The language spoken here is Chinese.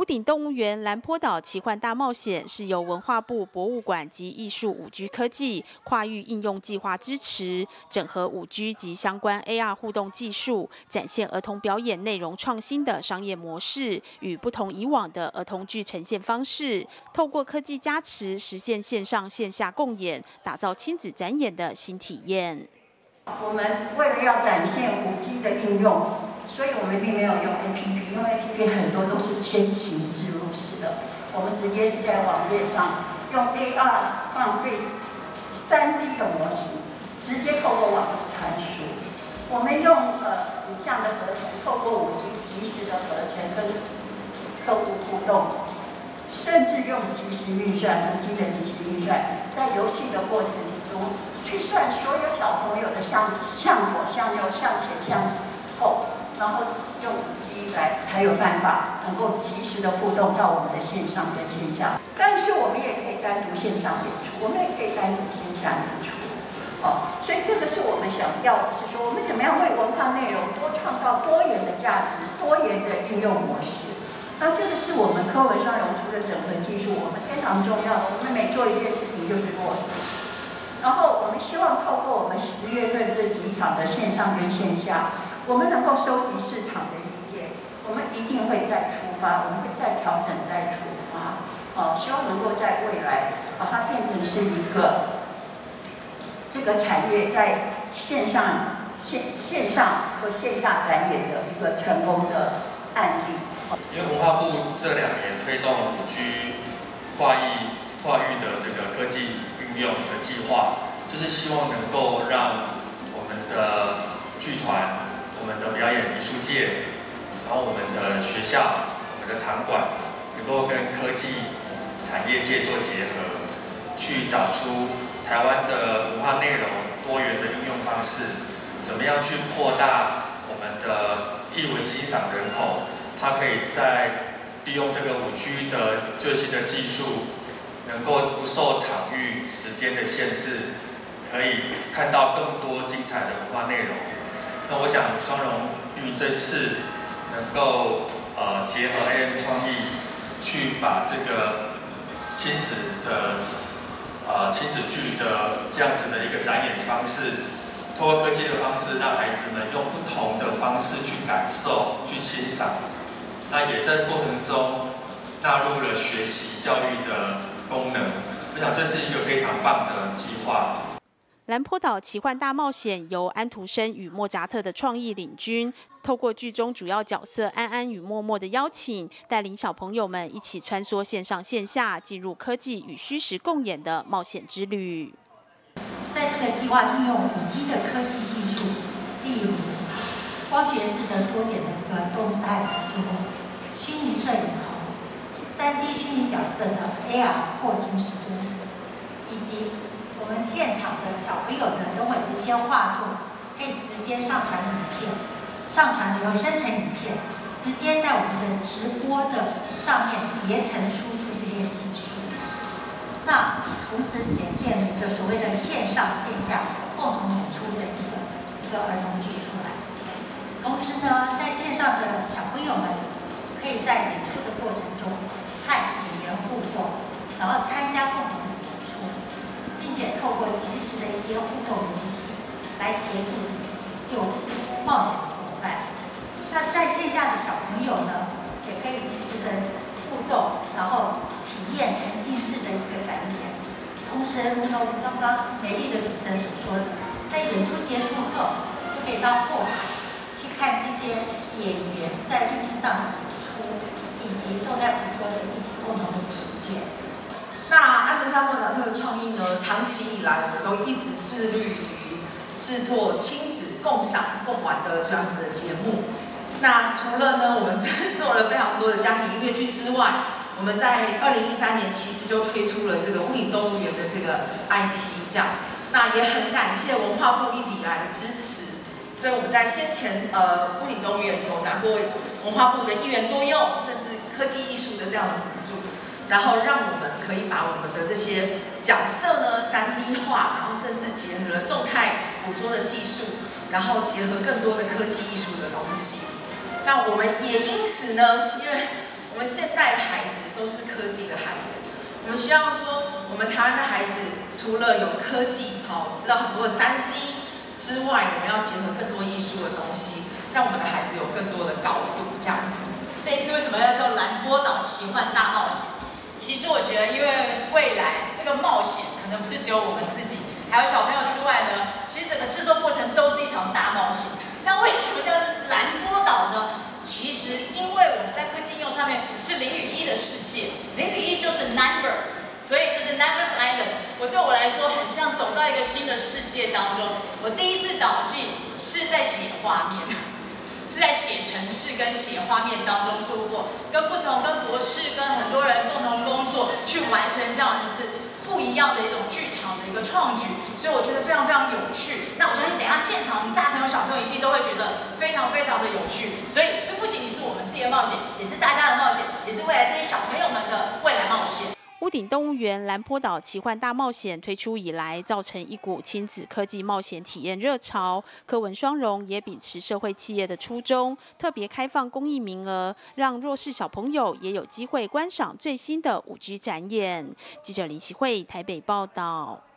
屋顶动物园蓝坡岛奇幻大冒险是由文化部博物馆及艺术5G 科技跨域应用计划支持，整合5G 及相关 AR 互动技术，展现儿童表演内容创新的商业模式，与不同以往的儿童剧呈现方式，透过科技加持，实现线上线下共演，打造亲子展演的新体验。 我们为了要展现5G 的应用，所以我们并没有用 APP， 因为 APP 很多都是先行置入式的，我们直接是在网页上用 AR 放对 3D 的模型，直接透过网络传输。我们用影像的合成，透过5G 即时的合成跟客户互动，甚至用即时运算，5G 的即时运算，在游戏的过程中去算所有小朋友的向左、向右、向前、向后。然后用5G来才有办法能够及时的互动到我们的线上跟线下，但是我们也可以单独线上演出，我们也可以单独线下演出，所以这个是我们想要的是说，我们怎么样为文化内容多创造多元的价值、多元的运用模式。那这个是我们科文双融图的整合技术，我们非常重要的。我们每做一件事情就是做。然后我们希望透过我们10月份这几场的线上跟线下，我们能够收集市场的意见，我们一定会再出发，我们会再调整、再出发。希望能够在未来把它变成是一个这个产业在线上和线下展演的一个成功的案例。 因为文化部这2年推动5G 跨域的这个科技运用的计划，就是希望能够让我们的剧团、我们的表演艺术界，然后我们的学校、我们的场馆，能够跟科技产业界做结合，去找出台湾的文化内容多元的应用方式，怎么样去扩大我们的艺文欣赏人口，它可以在利用这个5G 的最新的技术，能够不受场域、时间的限制，可以看到更多精彩的文化内容。那我想双融域这次能够结合 AM 创意，去把这个亲子剧的这样子的一个展演方式，透过科技的方式，让孩子们用不同的方式去感受、去欣赏。那也在过程中纳入了学习教育的功能。我想这是一个非常棒的计划。 蓝坡岛奇幻大冒险由安徒生与莫扎特的创意领军，透过剧中主要角色安安与默默的邀请，带领小朋友们一起穿梭线上线下，进入科技与虚实共演的冒险之旅。 在这个计划运用5G 的科技技术，例如光学式的多点的一个动态捕捉、虚拟摄影棚、3D 虚拟角色的 AR 扩增实真，以及我们现场的小朋友的等会的一些画作，可以直接上传影片，上传的由生成影片，直接在我们的直播的上面叠成输出这些技术。那同时展现了一个所谓的线上线下共同演出的一个儿童剧出来。同时呢，在线上的小朋友们可以在演出的过程中和演员互动，然后参加共同的演出，并且透过即时的一些互动游戏来协助解救冒险的伙伴。那在线下的小朋友呢，也可以及时的互动，然后体验沉浸式的一个展演。同时，如同刚刚美丽的主持人所说的，在演出结束后，就可以到后台去看这些演员在绿幕上的演出，以及动态捕捉的一起共同的体验。 那安徒生莫扎特的创意呢，长期以来我们都一直致力于制作亲子共赏共玩的这样子的节目。那除了呢，我们制作了非常多的家庭音乐剧之外，我们在2013年其实就推出了这个屋顶动物园的这个 IP 这样。那也很感谢文化部一直以来的支持。所以我们在先前屋顶动物园有拿过文化部的1元多用，甚至科技艺术的这样的补助，然后让我们可以把我们的这些角色呢3D 化，然后甚至结合了动态捕捉的技术，然后结合更多的科技艺术的东西。那我们也因此呢，因为我们现代的孩子都是科技的孩子。我们希望说，我们台湾的孩子除了有科技，知道很多的3C 之外，我们要结合更多艺术的东西，让我们的孩子有更多的高度，这样子。 这一次为什么要叫蓝波岛奇幻大冒险？其实我觉得，因为未来这个冒险可能不是只有我们自己，还有小朋友之外呢，其实整个制作过程都是一场大冒险。那为什么叫蓝波岛呢？其实因为我们在科技应用上面是0与1的世界，0与1就是 number， 所以这是 Numbers Island。对我来说，很像走到一个新的世界当中。我第一次导戏是在写画面。是在写程式跟写画面当中度过，跟博士跟很多人共同工作，去完成这样子不一样的一种剧场的一个创举，所以我觉得非常非常有趣。那我相信等一下现场大朋友小朋友一定都会觉得非常非常的有趣。所以这不仅仅是我们自己的冒险，也是大家的冒险，也是未来这些小朋友们的未来冒险。 屋顶动物园蓝波岛奇幻大冒险推出以来，造成一股亲子科技冒险体验热潮。柯文双荣也秉持社会企业的初衷，特别开放公益名额，让弱势小朋友也有机会观赏最新的5G 展演。记者林希慧台北报道。